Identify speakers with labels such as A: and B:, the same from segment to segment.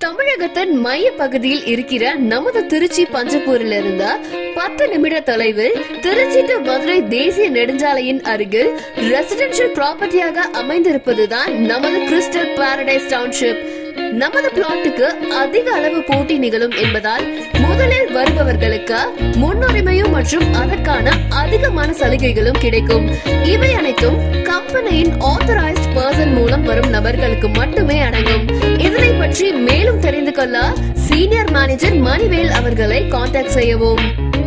A: தமிழகத்தின் மைய பகுதியில் இருக்கிற நமது திருச்சி பஞ்சப்பூரில் இருந்த 10 நிமிட தொலைவில் திருச்சி டு மதுரை தேசிய நெடுஞ்சாலையின் அருகில் ரெசிடென்ஷியல் ப்ராப்பர்ட்டியாக அமைந்திருப்பதுதான் நமது கிறிஸ்டல் பாரடைஸ் டவுன்ஷிப். நமது பிளாட்டுக்கு அதிக அளவு போட்டி நிகழும் என்பதால் முதலில் வருபவர்களுக்கு முன்னுரிமையும் மற்றும் அதற்கான அதிகமான சலுகைகளும் கிடைக்கும். இவை அனைத்தும் கம்பெனியின் ஆத்தரைஸ்ட் பர்சன் மூலம் வரும் நபர்களுக்கு மட்டுமே அடங்கும். இதனை பற்றி மேலும் தெரிந்து கொள்ள சீனியர் மேனேஜர் மணிவேல் அவர்களை கான்டாக்ட் செய்யவும்.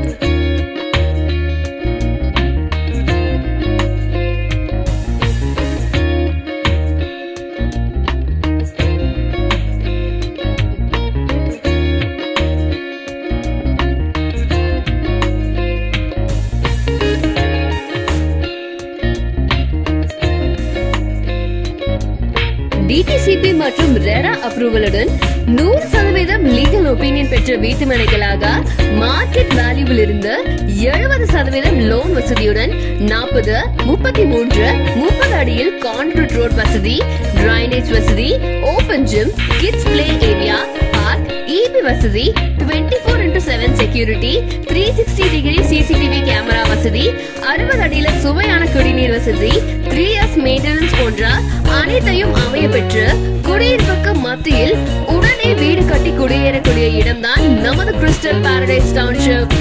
A: DTCP மற்றும் ரெரா அப்ரூவலுடன் 100% லீகல் ஒப்பீனியன் பெற்ற வீட்டு மனைகளாக மார்க்கெட் வேல்யூவில் இருந்து 70% லோன் வசதியுடன் 40, 33, 30 அடியில் கான்கிரீட் ரோட் வசதி, டிரைனேஜ் வசதி, open gym, kids play area, park, EB வசதி, 24x7 security, 360 degree CCTV camera வசதி, 60 அடியில சுவையான குடிநீர் வசதி, 3 years மெயின்டெனன்ஸ் போன்ற அனைத்தையும் அமைய பெற்று குடியிருப்புக்கு மத்தியில் உடனே வீடு கட்டி குடியேறக்கூடிய இடம்தான் நமது கிறிஸ்டல் பாரடைஸ் டவுன்ஷிப்.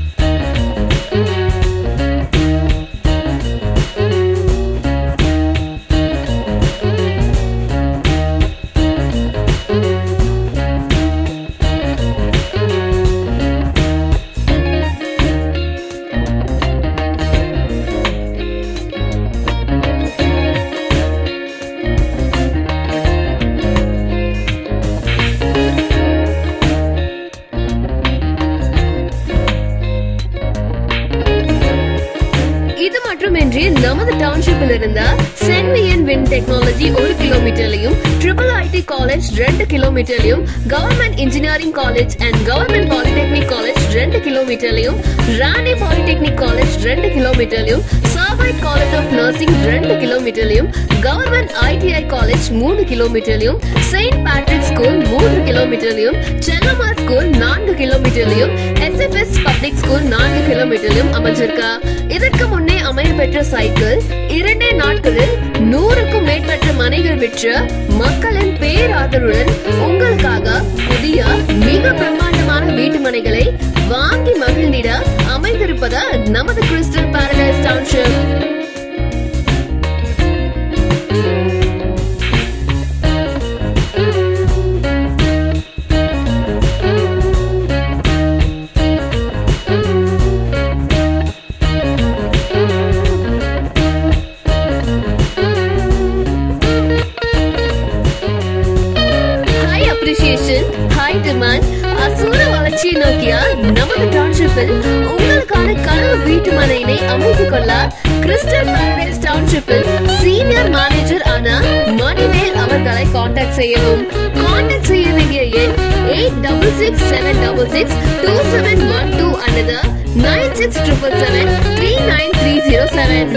A: இது மட்டுமின்றி நமது டவுன்ஷிப்பில் இருந்த சென்வியன் வின் டெக்னாலஜி 1 கிலோமீட்டர்லயும், IIT காலேஜ் 2 கிலோமீட்டர்லயும், government engineering college and government polytechnic college 2 கிலோமீட்டர்லயும், ராணி பாலிடெக்னிக் காலேஜ் 2 கிலோமீட்டர்லயும், சர்வைட் காலேஜ் ஆஃப் நர்சிங் 2 கிலோமீட்டர்லயும், கவர்மெண்ட் ITI காலேஜ் 3 கிலோமீட்டர்லயும், செயின்ட் பேட்ரிக் ஸ்கூல் 3 கிலோமீட்டர்லயும், சென்னம்மாள் ஸ்கூல் 4 கிலோமீட்டர்லயும், SFS பப்ளிக் ஸ்கூல் 4 கிலோமீட்டர்லயும் அமைஞ்சிருக்கா. இதற்கு முன்னே அமைய பெற்ற சைக்கிள் 2 நாட்களில் 100க்கும் மேற்பட்ட மனைகள் விற்று மக்களின் பேராதரவுடன் உங்களுக்காக புதிய மிக பிரம்மாண்டமான வீட்டு மனைகளை வாங்கி மகிழ்ந்திட அமைந்திருப்பது நமது Crystal Paradise township. High demand, அசூர வளர்ச்சியை நோக்கிய நமது டவுன்ஷிப்பில் உங்களுக்கான கனவு வீட்டு மனையினை அமைத்துக் கொள்ள கிறிஸ்டல் பாரடைஸ் டவுன்ஷிப்பில் சீனியர் மேனேஜர் ஆன மணிவேல் அவர்களை கான்டாக்ட் செய்யவும். கான்டாக்ட் செய்ய வேண்டிய எண் 8667662712 அல்லது 9677739307.